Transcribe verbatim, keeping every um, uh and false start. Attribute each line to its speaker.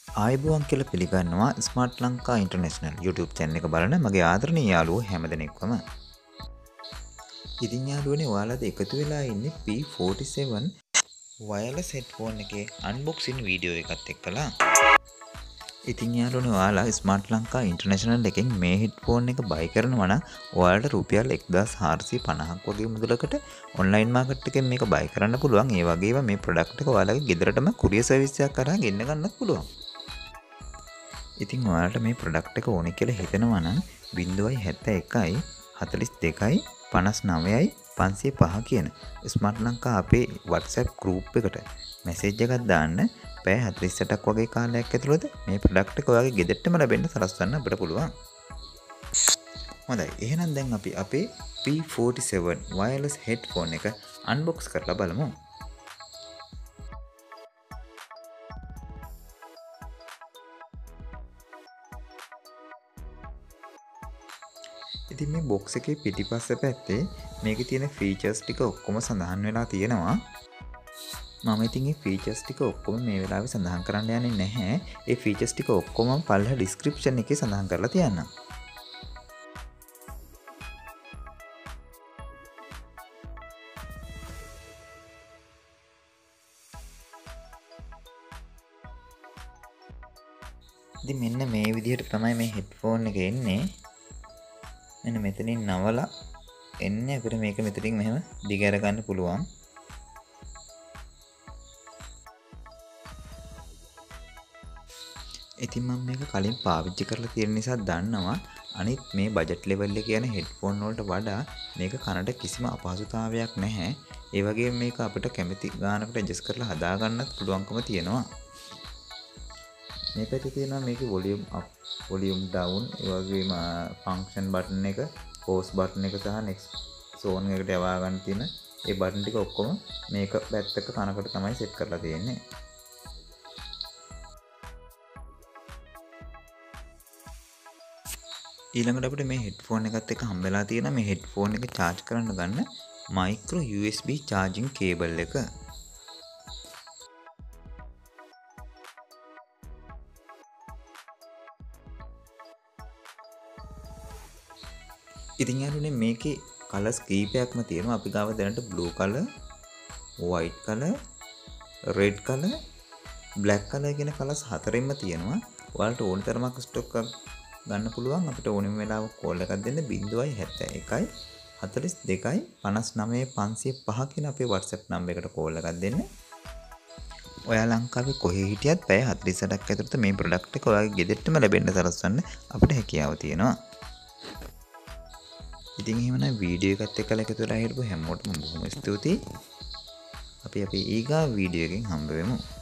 Speaker 1: ආයිබෝවන් කියලා පිළිගන්නවා smart Lanka international YouTube channel එක බලන මගේ ආදරණීය යාළුවෝ හැමදෙනෙක්වම. ඉතින් යාළුවනේ ඔයාලද එකතු වෙලා ඉන්නේ P forty-seven wireless headphone එකේ unboxing වීඩියෝ එකත් එක්කලා. ඉතින් යාළුවනේ ඔයාලා ස්මාර්ට් ලංකා ඉන්ටර්නැෂනල් එකෙන් මේ headphone එක buy කරනවා නම් ඔයාලට රුපියල් එක්දාස් හාරසිය පනහක් වගේ මුදලකට online market එකෙන් මේක buy කරන්න පුළුවන්. ඒ වගේම මේ product එක ඔයාලගේ ගෙදරටම courier service එකක් කරා ගෙන්න ගන්නත් පුළුවන්. ඉතින් ඔයාලට මේ ප්‍රොඩක්ට් එක ඕනේ කියලා හිතනවා නම් zero seven one forty-two fifty-nine five oh five කියන ස්මාර්ට් ලංකා අපේ WhatsApp group එකට මැසේජ් එකක් දාන්න. පැය forty-eight ක් වගේ කාලයක් ඇතුළත මේ ප්‍රොඩක්ට් එක ඔයාගේ ගෙදරටම ලැබෙන්න සලස්වන්න අපිට පුළුවන්. හොඳයි. එහෙනම් දැන් අපි අපේ P forty-seven wireless headphone එක unbox කරලා බලමු. ඉතින් මේ box එකේ පිටිපස්ස පැත්තේ මේකේ තියෙන features ටික ඔක්කොම සඳහන් වෙලා තියෙනවා. මම ඉතින් මේ features ටික ඔක්කොම මේ වෙලාවේ සඳහන් කරන්න යන්නේ නැහැ. ඒ features ටික ඔක්කොම පල්ලෙහා description එකේ සඳහන් කරලා තියන්නම්. ඉතින් මෙන්න මේ විදිහට තමයි මේ headphone එක එන්නේ. මෙන්න මෙතනින් නවලා එන්නේ අපිට මේක මෙතනින් මෙහෙම දිග අර ගන්න පුළුවන්. ඉතින් මම මේක කලින් පාවිච්චි කරලා තියෙන නිසා දන්නවා අනිත් මේ බජට් ලෙවල් එකේ යන හෙඩ්ෆෝන් වලට වඩා මේක කනට කිසිම අපහසුතාවයක් නැහැ. ඒ වගේම මේක අපිට කැමති ගානකට ඇඩ්ජස්ට් කරලා හදා ගන්නත් පුළුවන්කම තියෙනවා. මේ පැත්තේ තියෙනවා මේකේ volume up, volume down, ඒ වගේම function button එක, pause button එක සහ next zone එකට යවා ගන්න තියෙන ඒ button ටික ඔක්කොම මේක පැත්තක කනකට තමයි set කරලා තියෙන්නේ. ඊළඟට අපිට මේ headphone එකත් එක්ක හම්බෙලා තියෙන මේ headphone එක charge කරන්න ගන්න micro U S B charging cable එක. ඉතින් යාළුවනේ මේකේ කලර්ස් කීපයක්ම තියෙනවා. අපි ගාව දැනට blue color, white color, red color, black color කියන කලර්ස් හතරෙන්ම තියෙනවා. ඔයාලට ඕන තරමක් ස්ටොක් ගන්න පුළුවන්. අපිට ඕනෙම වෙලාවක කෝල් එකක් දෙන්න zero seven one forty-two fifty-nine five oh five කියන අපේ WhatsApp නම්බර් එකට කෝල් එකක් දෙන්න. ඔයා ලංකාවේ කොහේ හිටියත් පැය forty-eight ක් ඇතුළත මේ ප්‍රොඩක්ට් එක ඔයාගේ ගෙදරටම ලැබෙන්න සලස්වන්න අපිට හැකියාව තියෙනවා. ඉතින් එහෙමනම් වීඩියෝ එකත් එක්කලා එකතු වෙලා හිටපු හැමෝටම බොහොම ස්තුතියි. අපි අපි ඊගා වීඩියෝ එකකින් හම්බ වෙමු.